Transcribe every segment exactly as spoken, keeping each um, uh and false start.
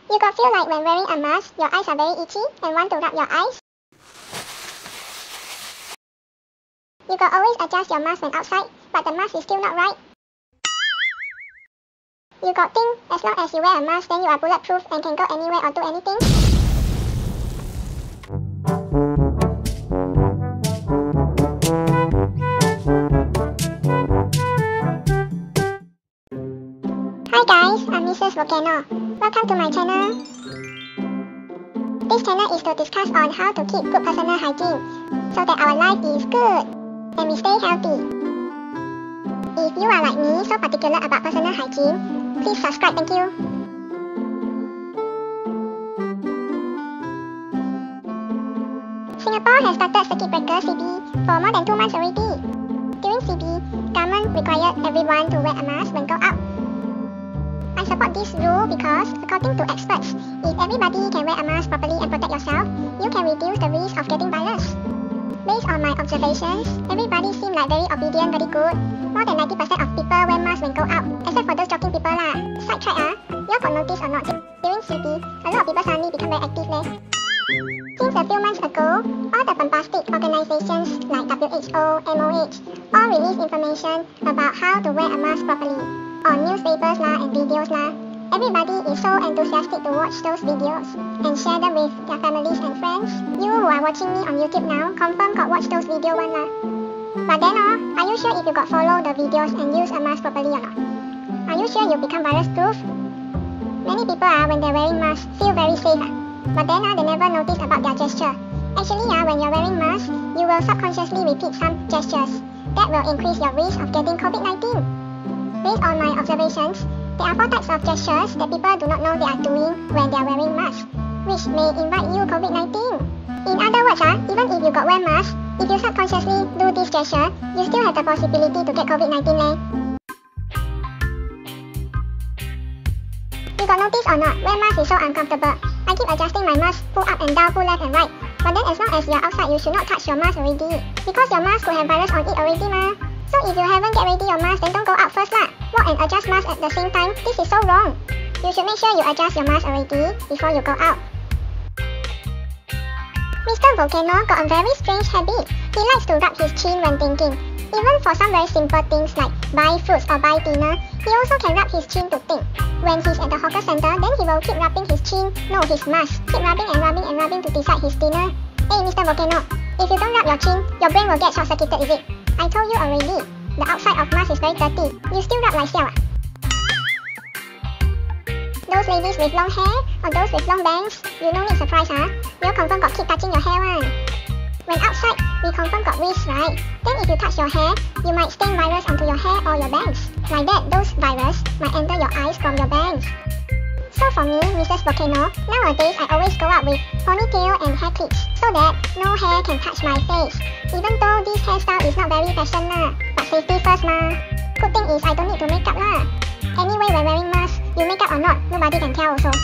You got feel like when wearing a mask, your eyes are very itchy and want to rub your eyes? You got always adjust your mask when outside, but the mask is still not right? You got think as long as you wear a mask then you are bulletproof and can go anywhere or do anything? Hi guys, I'm Missus Volcano. Welcome to my channel. This channel is to discuss on how to keep good personal hygiene so that our life is good and we stay healthy. If you are like me, so particular about personal hygiene, please subscribe, thank you. Singapore has started circuit breaker C B for more than two months already. During C B, government required everyone to wear a mask when go out. I support this rule because, according to experts, if everybody can wear a mask properly and protect yourself, you can reduce the risk of getting virus. Based on my observations, everybody seems like very obedient, very good. More than ninety percent of people wear masks when go out, except for those jogging people lah. Sidetrack ah, you got notice or not? During C B, a lot of people suddenly become very active leh. Since a few months ago, all the bombastic organizations like W H O, M O H, all release information about how to wear a mask properly on newspapers lah and videos lah. Everybody is so enthusiastic to watch those videos and share them with their families and friends. You who are watching me on YouTube now, confirm got watch those videos one lah. But then oh, are you sure if you got follow the videos and use a mask properly or not? Are you sure you become virus proof? Many people ah, when they're wearing masks, feel very safe ah. But then ah, they never notice about their gesture. Actually ah, when you're wearing masks, you will subconsciously repeat some gestures. That will increase your risk of getting COVID nineteen. Based on my observations, there are four types of gestures that people do not know they are doing when they are wearing masks, which may invite you COVID nineteen. In other words, ah, even if you got wear mask, if you subconsciously do this gesture, you still have the possibility to get COVID nineteen leh. You got notice or not, wear mask is so uncomfortable. I keep adjusting my mask, pull up and down, pull left and right. But then as long as you are outside, you should not touch your mask already, because your mask could have virus on it already ma. So if you haven't get ready your mask, then don't go out first lah. Walk and adjust mask at the same time. This is so wrong. You should make sure you adjust your mask already before you go out. Mister Volcano got a very strange habit. He likes to rub his chin when thinking. Even for some very simple things like buy fruits or buy dinner, he also can rub his chin to think. When he's at the hawker center, then he will keep rubbing his chin, no his mask. Keep rubbing and rubbing and rubbing to decide his dinner. Hey Mister Volcano, if you don't rub your chin, your brain will get short-circuited, is it? I told you already, the outside of mask is very dirty. You still rub like xiao ah? Those ladies with long hair or those with long bangs, you no need surprise huh? You confirm got keep touching your hair one. When outside, we confirm got risk right? Then if you touch your hair, you might stain virus onto your hair or your bangs. Like that, those virus might enter your eyes from your bangs. So for me, Missus Volcano, nowadays I always go out with ponytail and hair clips so that no hair can touch my face. Even though this hairstyle is not very fashion lah, but safety first ma. Good thing is I don't need to make up lah. Anyway, when wearing mask, you make up or not, nobody can tell also.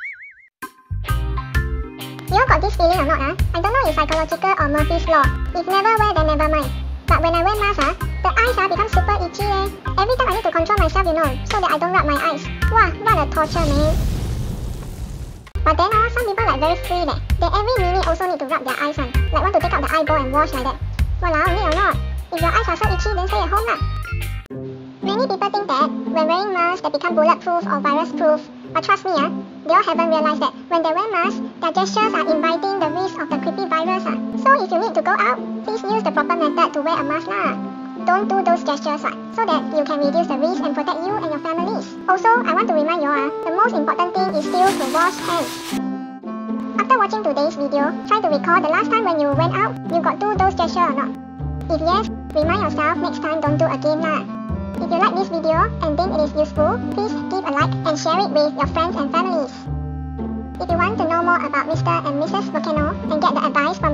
You all got this feeling or not ah? I don't know if psychological or Murphy's law. If never wear, then never mind. But when I wear mask ah, the eyes ah become super itchy eh. Every time I need to control myself, you know, so that I don't rub my eyes. Wow, what a torture man. But then ah, some people like very free leh. They every minute also need to rub their eyes one. Like want to take out the eyeball and wash like that. Walao, need or not? If your eyes are so itchy, then stay at home lah. Many people think that when wearing masks, they become bulletproof or virus proof. But trust me ah, they all haven't realized that when they wear masks, their gestures are inviting the risk of the creepy virus ah. So if you need to go out, please use the proper method to wear a mask lah. Don't do those gestures ah, so that you can reduce the risk and protect you and your families. Also, I want to remind you ah, the most important thing is still to wash hands. After watching today's video, try to recall the last time when you went out, you got do those gestures or not. If yes, remind yourself next time don't do again lah. If you like this video and think it is useful, please give a like and share it with your friends and families. If you want to know more about Mister and Missus Volcano and get the advice from